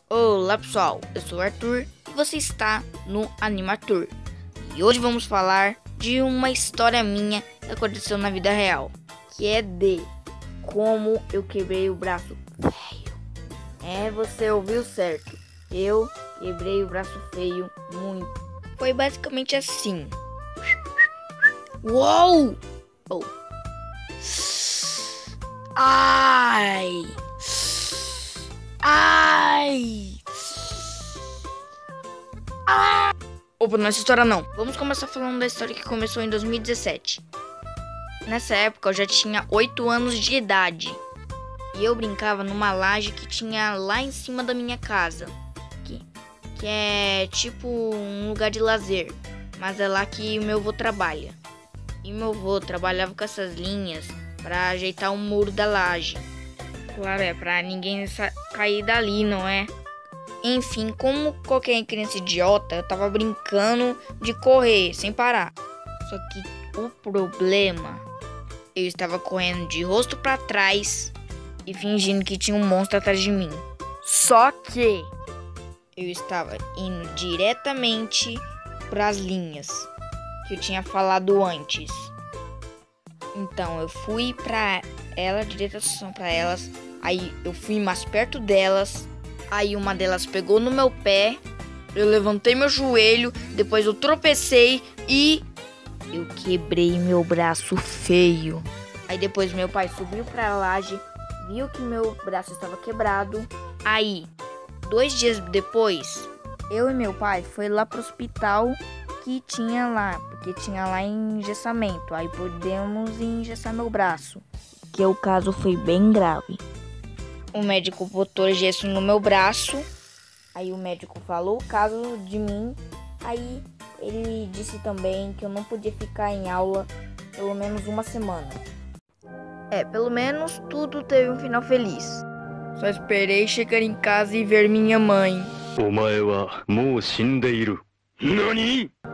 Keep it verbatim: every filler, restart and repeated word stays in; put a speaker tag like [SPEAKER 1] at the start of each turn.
[SPEAKER 1] Olá pessoal, eu sou o Arthur e você está no Animatur. E hoje vamos falar de uma história minha que aconteceu na vida real, que é de como eu quebrei o braço feio. É, você ouviu certo, eu quebrei o braço feio muito. Foi basicamente assim. Uou! Oh. Ai! Ai! Ah! Opa, não é essa história não. Vamos começar falando da história que começou em dois mil e dezessete. Nessa época eu já tinha oito anos de idade. E eu brincava numa laje que tinha lá em cima da minha casa. Que, que é tipo um lugar de lazer. Mas é lá que o meu avô trabalha. E meu avô trabalhava com essas linhas pra ajeitar o muro da laje. Claro, é pra ninguém cair dali, não é? Enfim, como qualquer criança idiota, eu tava brincando de correr sem parar. Só que o problema, eu estava correndo de rosto pra trás e fingindo que tinha um monstro atrás de mim. Só que eu estava indo diretamente pras linhas que eu tinha falado antes. Então eu fui pra ela, direção pra elas. Aí eu fui mais perto delas. Aí uma delas pegou no meu pé. Eu levantei meu joelho. Depois eu tropecei e eu quebrei meu braço feio. Aí depois meu pai subiu pra laje, viu que meu braço estava quebrado. Aí, dois dias depois, eu e meu pai foi lá pro hospital que tinha lá, porque tinha lá engessamento. Aí podemos engessar meu braço, que o caso foi bem grave. O médico botou gesso no meu braço. Aí o médico falou o caso de mim. Aí ele disse também que eu não podia ficar em aula pelo menos uma semana. É, pelo menos tudo teve um final feliz. Só esperei chegar em casa e ver minha mãe.
[SPEAKER 2] お前はもう死んでいる。何?